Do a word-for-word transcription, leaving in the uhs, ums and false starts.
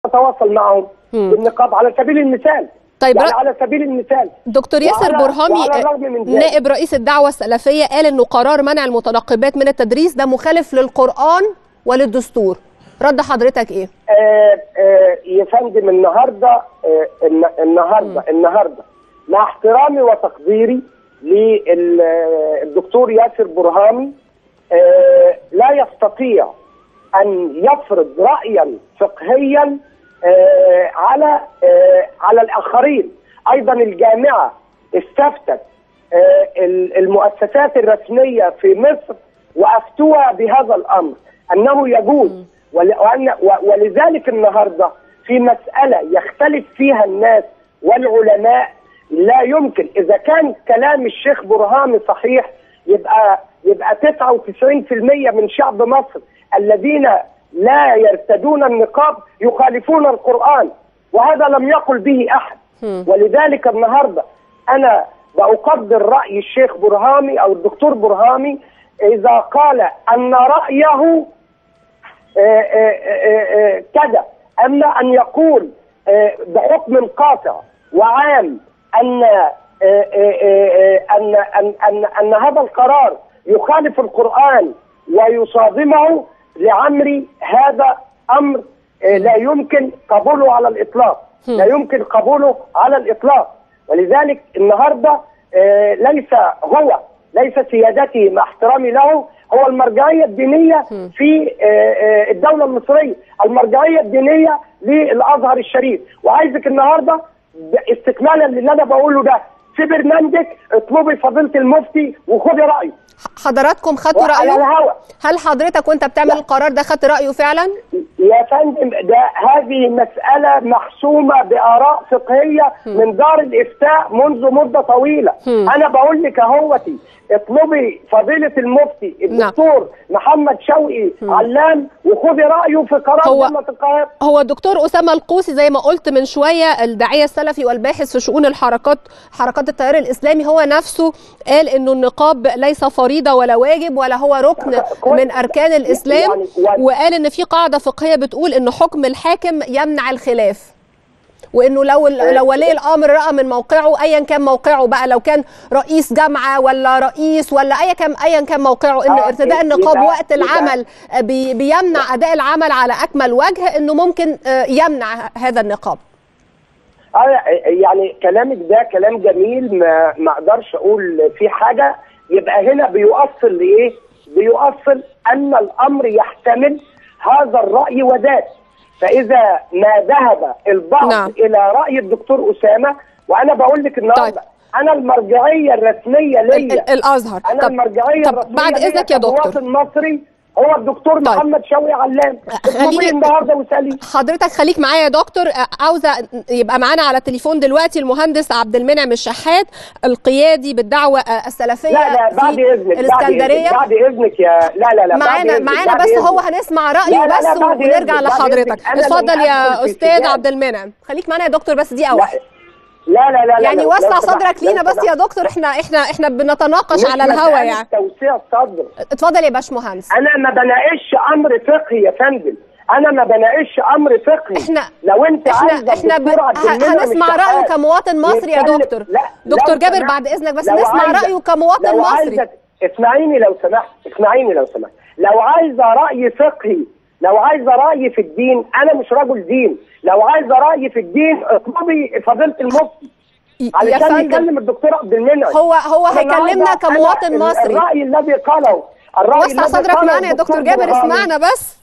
تتواصل معهم بالنقاب على سبيل المثال. طيب يعني على سبيل المثال دكتور ياسر برهامي نائب رئيس الدعوة السلفية قال انه قرار منع المتنقبات من التدريس ده مخالف للقرآن وللدستور، رد حضرتك ايه؟ آه آه يا فندم النهارده آه النهارده م. النهارده مع احترامي وتقديري للدكتور ياسر برهامي آه لا يستطيع ان يفرض رأيا فقهيا آه على آه على الاخرين. ايضا الجامعه استفتت آه المؤسسات الرسميه في مصر وافتوى بهذا الامر انه يجوز، وأن ولذلك النهارده في مساله يختلف فيها الناس والعلماء لا يمكن، اذا كان كلام الشيخ برهامي صحيح يبقى يبقى تسعة وتسعين بالمئة من شعب مصر الذين لا يرتدون النقاب يخالفون القرآن، وهذا لم يقل به أحد. ولذلك النهاردة أنا بأقدر رأي الشيخ برهامي أو الدكتور برهامي إذا قال أن رأيه كذا، أما أن يقول بحكم قاطع وعام أن أن أن أن, أن هذا القرار يخالف القرآن ويصادمه، لعمري هذا أمر لا يمكن قبوله على الإطلاق، لا يمكن قبوله على الإطلاق. ولذلك النهاردة ليس هو ليس سيادتي مع احترامي له هو المرجعية الدينية في الدولة المصرية، المرجعية الدينية للأزهر الشريف. وعايزك النهاردة استكمالا للي أنا بقوله ده في برنامجك اطلبي فضيلة المفتي وخدي رأيه. حضراتكم خدتوا رأيه؟ هل حضرتك وانت بتعمل لا. القرار ده خدت رأيه فعلا؟ يا فندم ده هذه مسألة محسومة بآراء فقهية م. من دار الإفتاء منذ مدة طويلة. م. أنا بقول لك اهوتي اطلبي فضيلة المفتي الدكتور م. محمد شوقي م. علام وخدي رأيه في قرار جامعة القاهرة. هو الدكتور أسامة القوسي زي ما قلت من شوية الداعية السلفي والباحث في شؤون الحركات حركات التيار الإسلامي هو نفسه قال إنه النقاب ليس فريضة ولا واجب ولا هو ركن من أركان الإسلام، وقال إن في قاعدة فقهية بتقول إن حكم الحاكم يمنع الخلاف، وإنه لو لو ولي الأمر رأى من موقعه أيا كان موقعه بقى، لو كان رئيس جامعة ولا رئيس ولا أيا كان أيا كان موقعه، إن ارتداء النقاب وقت العمل بي بيمنع أداء العمل على أكمل وجه، إنه ممكن يمنع هذا النقاب. اه يعني كلامك ده كلام جميل، ما ما اقدرش اقول فيه حاجه. يبقى هنا بيؤصل لايه؟ بيؤصل ان الامر يحتمل هذا الراي وذاك. فاذا ما ذهب البعض نعم. الى راي الدكتور اسامه، وانا بقول لك النهارده طيب. انا المرجعيه الرسميه ليا الازهر، انا طب المرجعيه طب الرسميه بعد اذنك يا دكتور المواطن المصري هو الدكتور طيب. محمد شوقي علام. خليني النهارده وسالي حضرتك خليك معايا يا دكتور. عاوزه يبقى معانا على التليفون دلوقتي المهندس عبد المنعم الشحات القيادي بالدعوه السلفيه لا لا بعد اذنك الاسكندريه. بعد اذنك يا لا لا لا معانا معانا بس هو هنسمع رايه بس ونرجع لحضرتك. اتفضل يا استاذ عبد المنعم، خليك معانا يا دكتور بس دقيقه واحده. لا لا لا يعني وسع صدرك لينا بس يا دكتور، احنا احنا احنا بنتناقش على الهوا يعني. توسيع الصدر. اتفضل يا باشمهندس. انا ما بناقش امر فقهي يا فندم، انا ما بناقش امر فقهي. احنا لو انت احنا احنا ب... هنسمع رايه كمواطن مصري يا دكتور. لا دكتور جابر بعد اذنك بس نسمع رايه كمواطن مصري. اسمعيني لو سمحت، اسمعيني لو سمحت. لو عايزه راي فقهي، لو عايزه راي في الدين، انا مش رجل دين. لو عايزه راي في الدين اطلبي فضيله المفتي علشان يكلم الدكتور عبد المنعم. هو هو هيكلمنا كمواطن مصري. الراي الذي قاله الراي وسع صدرك معانا يا دكتور جابر، اسمعنا بس.